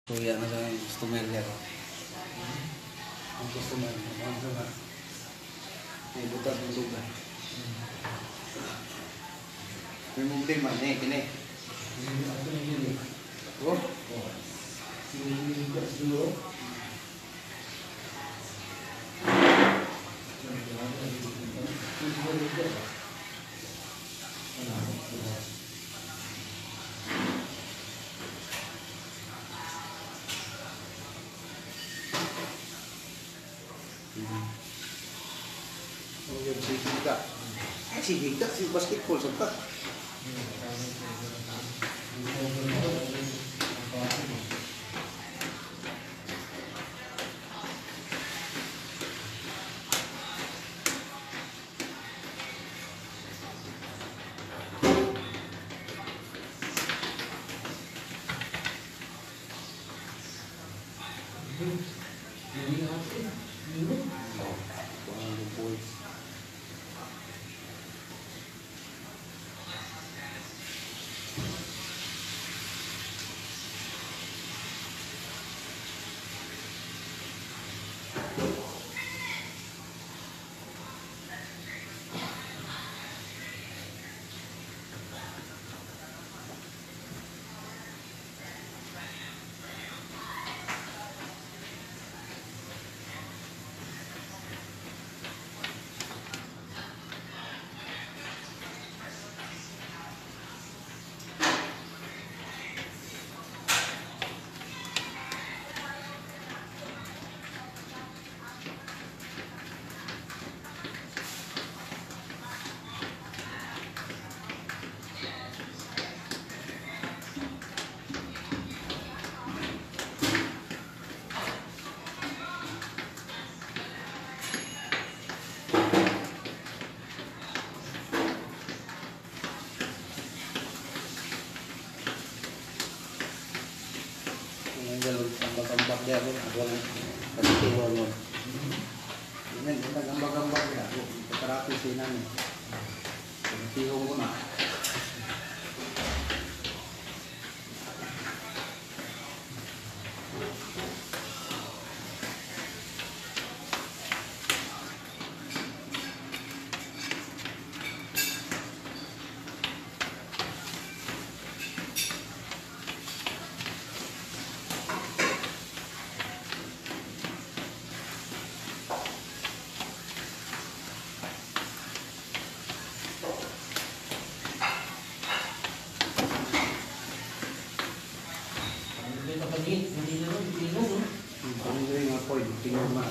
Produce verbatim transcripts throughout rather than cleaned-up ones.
Kuya na sa customer niya ko. Ang customer, ang customer. May butas ng lugar. May problema, ne, kini. Oh? Oh, yun, si Higda. Ay, si Higda, si basketball, sabta. Tambak-tambak dia pun ada yang kasih hormon. Ini kita gambar-gambar ya, terapi sini nih. Kasih hormon. Hindi nga po, tingnan mo.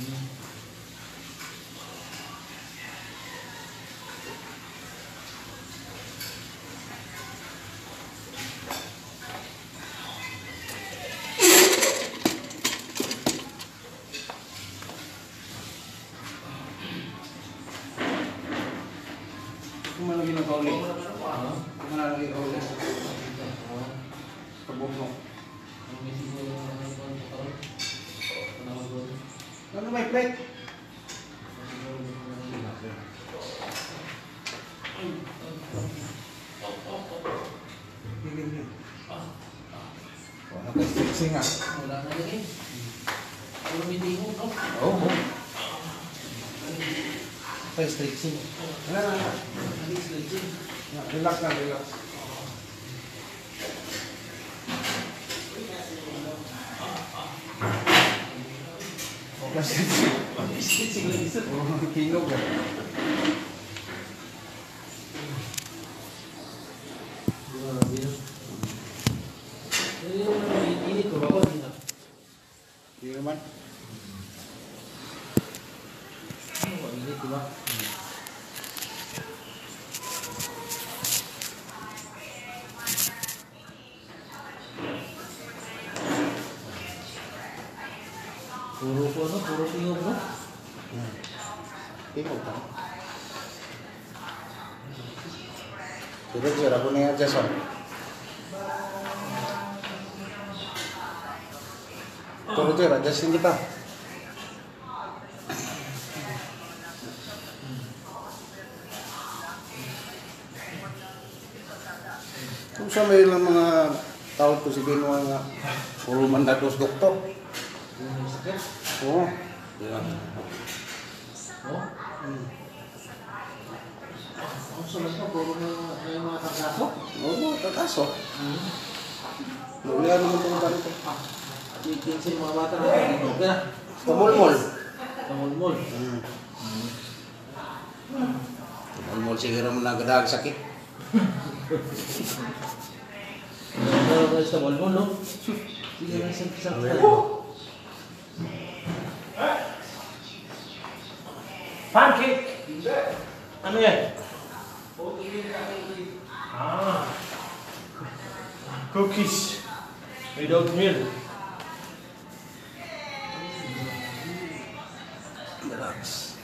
Kung ano ginagawa ulit? Kung ano ginagawa ulit? Kabukong. Ano may plate? Wala ka stretching ah. Wala na lagi. Wala hindi mo, no? Oo. Okay, stretching. Wala na. Hindi stretching. Relax na, relax. Stretching lagi sir. Oh, kinog ah. Ini ke bawah kita. Di mana? Ini ke bawah. Puro ko no, puro tingog no. Hmm. Kinog ka. Sudah aku nih aja son. Turun tuh aja sini kita. Kung sa may lang mga tao to si Benoit nga Puro mandados doktor. Yung may sakit. Oo. Yan. No? Hmm. Ang sulat mo, puro may, may mga tangkaso. Oo, tataso. Hmm. Wala naman itong ganito. Chicken sa mga bata na nagiging ka na. Tumulmol. Tumulmol. Hmm. Tumulmol siguro mo nagdadag sakit. Ano ba sa tumulmol, no? Sige na sa sakit. Pancake! Ano yan? Ah. Cookies. Without milk. Relax.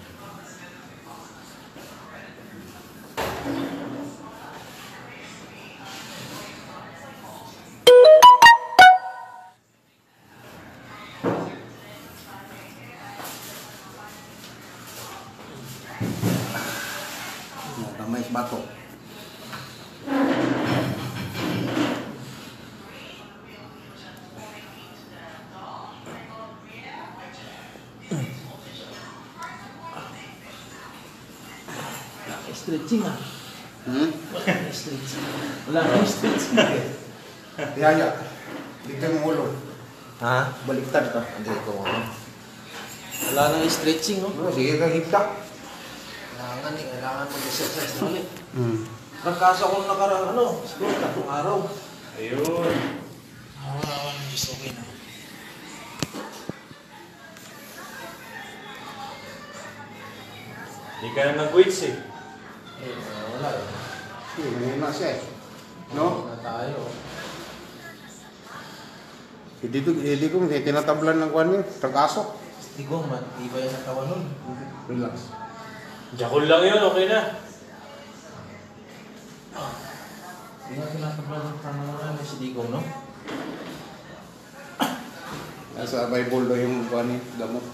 Kamay sa bato. Stretching ah. Hmm? Wala na stretching. Wala na stretching. Yaya. Dito yung ulo. Ha? Baliktad ka. Hindi ko ano. Wala nang stretching, no? Oh, sige ka higta. Kailangan eh, kailangan mag-exercise na ulit. Hmm. Nagkasa ko nakarang ano, siguro tatlong araw. Ayun. Wala ako nang gusto ko na. Hindi ka na nag-weights eh. Eh, wala eh. Sige, ngayon na siya eh. No? Na tayo. Hindi ko, hindi ko, may tinatablan ng kwan yun. Tagaso. Tigong, matibay ang katawan nun. Relax. Jakul lang yun, okay na. Hindi nga tinatablan ng pangalan ni si Digong, no? Nasa Bible daw yung kwan yun, gamot.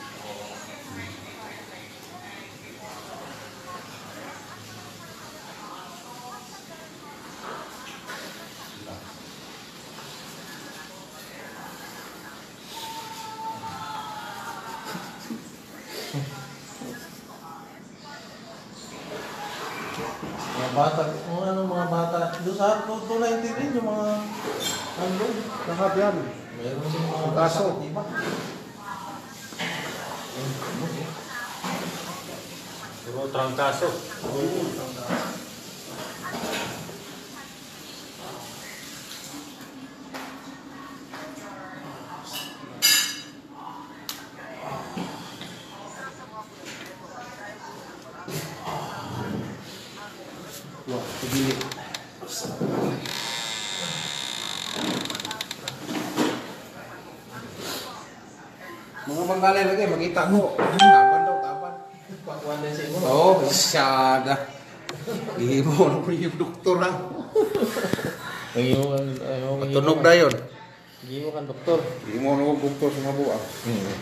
Mga bata, mga ano, mga bata. Doon sa doon na intindihin yung mga ano, Lahat yan. mayroon din mga Kaso. sakit, di ba? Diba, trangkaso. Wah, pagili. Mga banggalay lagi, makita ko. Taban daw, taban. Pagkuhan din sa imo. Oo, oh, isyada. Hindi mo, ano ko yung doktor lang. Ang imo kan, ang Matunog na yun. Ang imo kan doktor. Hindi mo, ano doktor sa mabuang. Hmm.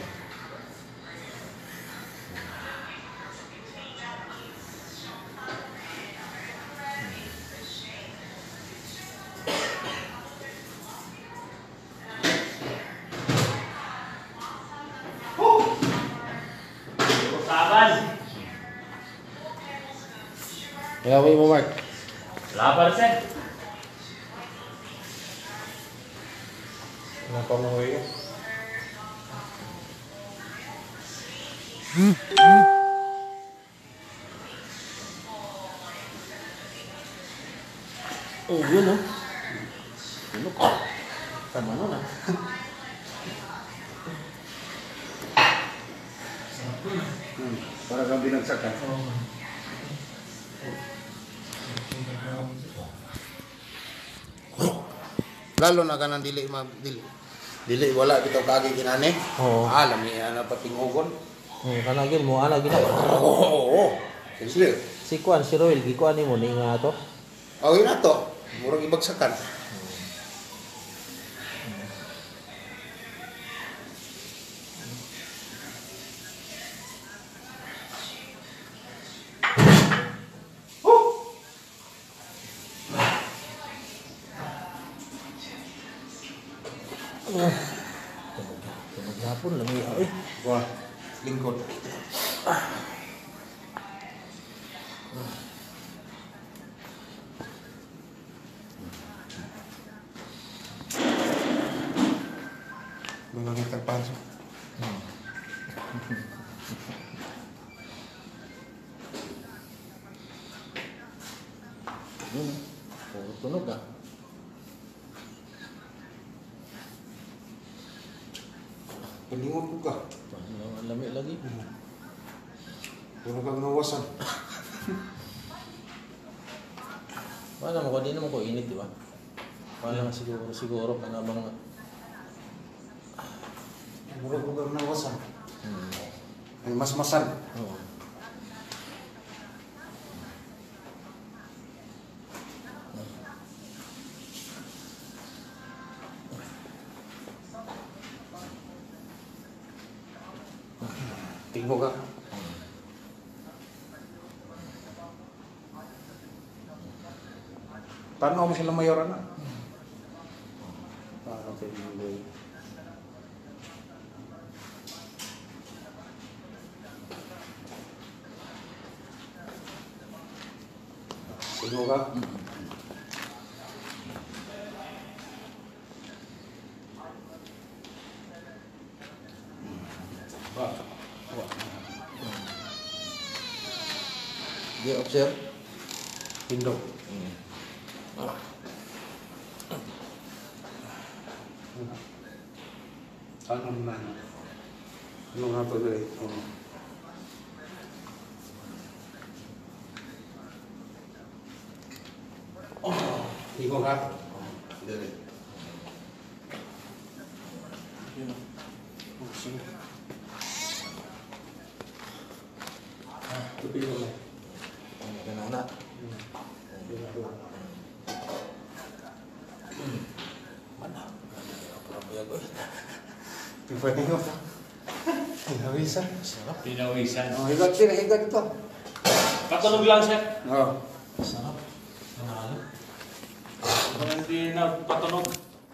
Saban! Gawin mo, Mark. Labar set. Kenapa mo huwi? Oh, yun oh. Ano ka? Tama nun ah. Hmm. Para kang binagsakan. Lalo na ka ng dili, ma, dili. Dili, wala bitaw kagi kinani. Oo. Alam niya na patingugon. Hmm, kanagin mo, ana gina. Oo, oo, oo. Sige. Si Kwan, si Roel, gikuan ni mo ni nga to. Oh, yun na to. Murang ibagsakan. Tunog hapon, lamig ako eh. Wah, lingkod. Mga nagtagpanso. Yun, puro tunog ah. Palingon ko ka. Ang lamig lagi. Puro kang nawasan. Paano naman ko, di naman ko init, di ba? Paano nga siguro, siguro, panabang... Puro kang nawasan. Hmm. Ay mas-masan. Oo. Tingko ka. Tanaw mo sila mayoran na. Parang pinili. Tingko ka. Di observe? Pindog. Ah. Ano na? Ano nga to dali? Ano? Oh, ikaw ka? Dali. Oh, sige. Ah, tupin mo na. Ang ganana. Mana? Parang ko eh. Pwede ko. Pinawisan. Sarap. Pinawisan. Oh, higat sila, higat ito. Patunog lang, sir. Oh. Sarap. Nanalo. Kung hindi na patunog.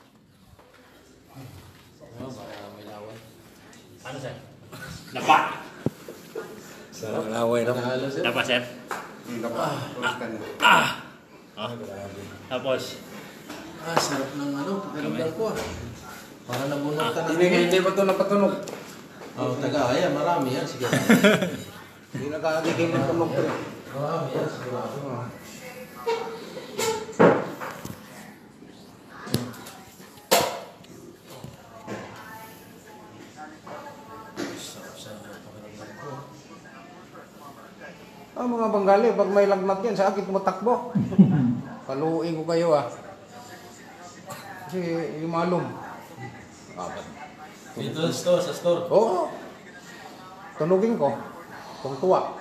Oo, para may laway. Ano, sir? Napa! Sarap. Laway na. Nanalo sir. Napa, sir? Hindi ka pa. Tulitan mo. Ah! Ah, grabe. Tapos, Ah, sarap ng ano, pakiramdam ko ah. Para nabunot ka na. Hindi, hindi pa ito napatunog. Oh, taga, ayan, marami yan. Sige. Hindi nakakagigil ng tunog ito. Marami yan, sigurado. Sarap sa pakiramdam ko. Ah, mga Banggali, pag may lagnat yan, sa akin tumatakbo. Paluin ko kayo ah. Kasi yung malum. Dito sa store, sa store. Oo. Tunugin ko. Kung tuwa.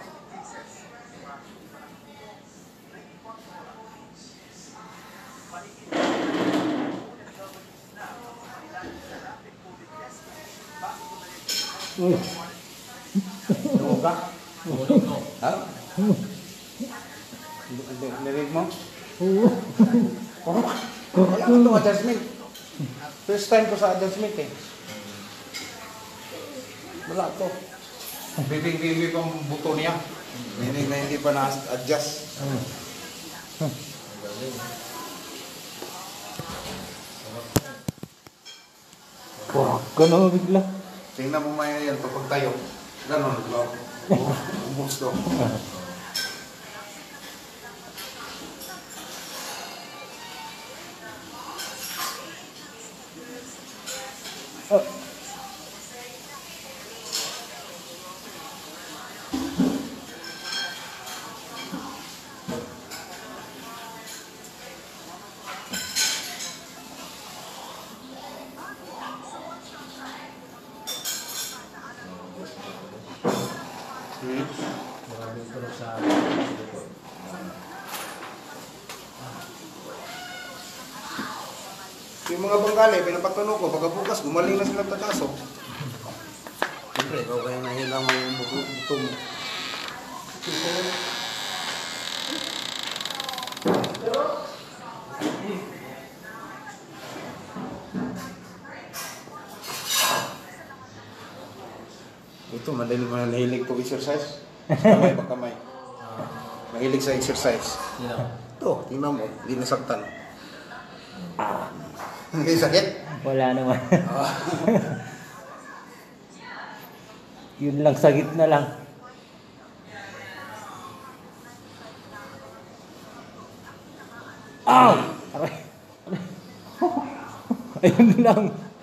Mm. Tunog ka? Tulog no. Ha? Narinig mo? Oo. Wala ko itong adjustment. First time ko sa adjustment eh. Wala to. Bibing-bibing pang buto niya. Hindi na hindi pa na-adjust. Wah, ganun bigla. Tingnan mo maya yan kapag tayo. Ganon. Ubus to. Maraming tulog sa Yung mga Banggali, pinapatunog ko. Pagkabukas, gumaling na sila tataso. Siyempre, ikaw kaya nahilang mo yung buto buto mo. Ito, madali man nahilig po exercise. Kamay pa kamay. Mahilig sa exercise. Sino? Ito, tingnan mo, hindi nasaktan. Hindi sakit? Wala naman. Ah. Yun lang sa gitna lang. Ah! Aray. Aray. Ayun lang.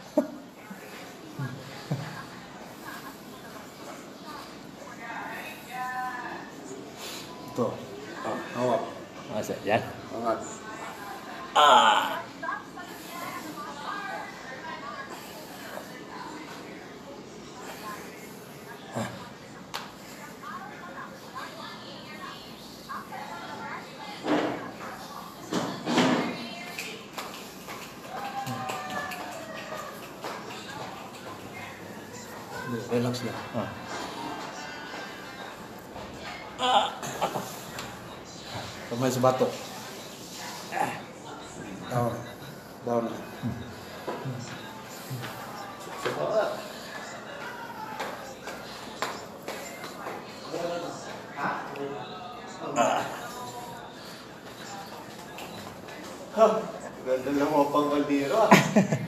Ito. Ah, hawak. Masa, yan. Angat. Ah! Relax na. Ah. Kamay sa batok. Down. Down. Ha? Ganda lang mo pang kaldero ah.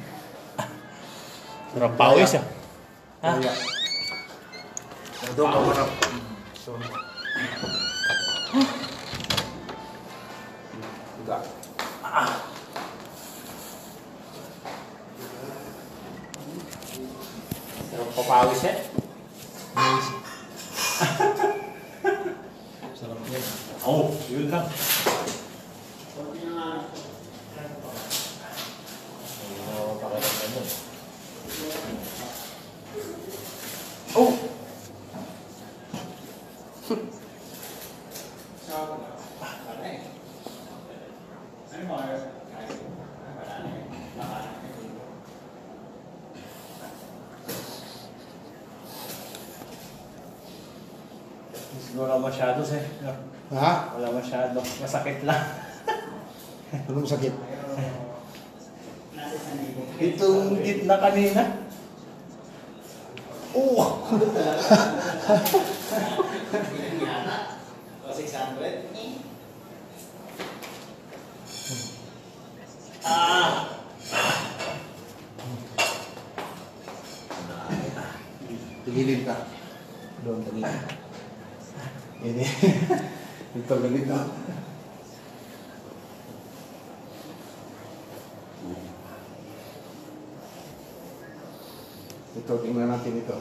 Sarap pawis ah. Ha? Kaya. Ito pa marap. So. Enggak. Sarap papawis eh. Sarap yan. Oh, yun lang. Oo, pakiramdam mo. Oh. Siguro masyado sir. Ha? Wala masyado. Masakit lang. Anong sakit? Itong gitna kanina. Oh. Ah! Tigilin ka. Doon, tigilin. Ini. Ito, galit na. Ito, tingnan natin ito.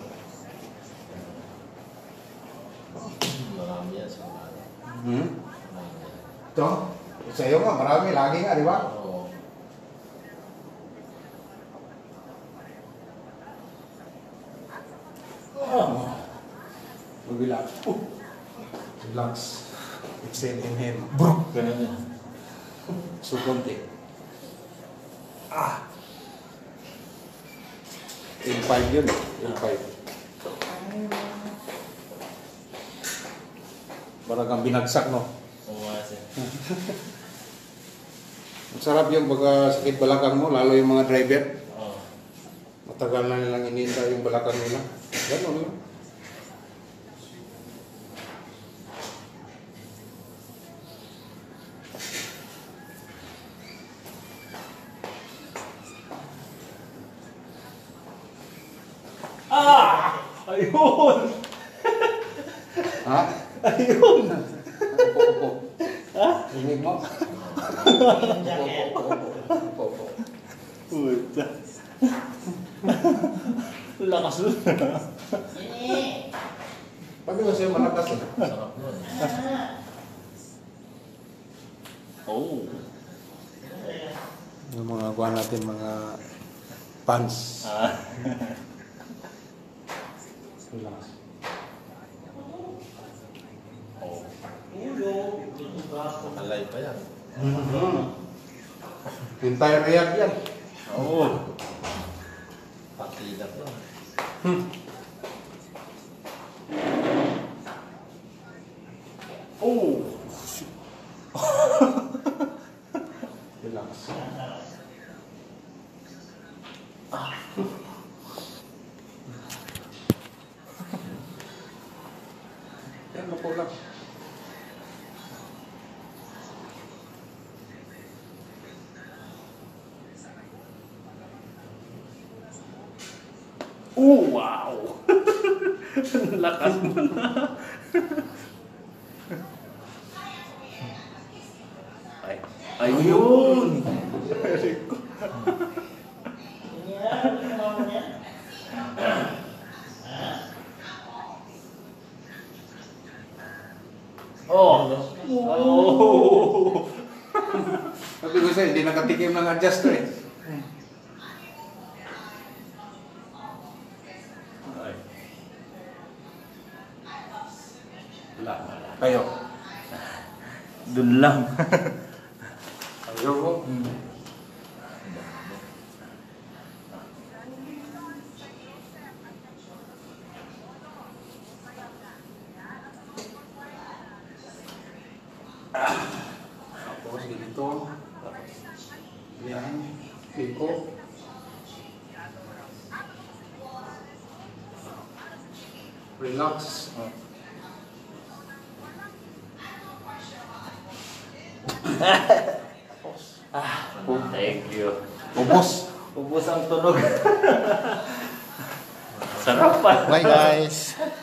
Marami yan sa mga. Hmm? Ito? Sa iyo nga, marami. Lagi nga, di ba? Oo. Oh. Relax. Oh. Relax. Exhale, inhale. Bro. Ganun yan. So, konti. Ah. In five yun. In five. Parang kang binagsak, no? Oo nga sir. Ang sarap yung pagka sakit balakang mo, lalo yung mga driver. Oo. Matagal na nilang ininda yung balakang nila. Ganun lang. Ah! Ayun! Ha? Ayun! Upo, upo. Ha? Rinig mo? Upo, upo, upo, upo, upo. Puta. Lakas nun. Sabi mo sa'yo malakas eh. Sarap nun. Oh. Yung mga kuha natin, mga pants. Ah. Relax. Oh. Alay pa yan. Entire react yan. Oh. Partida pa. Hmm. Oh. Relax. Oh, wow. Lakas mo na. Ay, ayun. Oh. Oh. Sabi ko sa'yo, hindi nakatikim ng adjust to eh. Ay. Wala. Kayo. Dun lang. Ayaw ko. Tapos ganito. Yan. Piko. Relax. Thank you. Ubos. Ubus ang tunog. Sarap pa. Bye guys.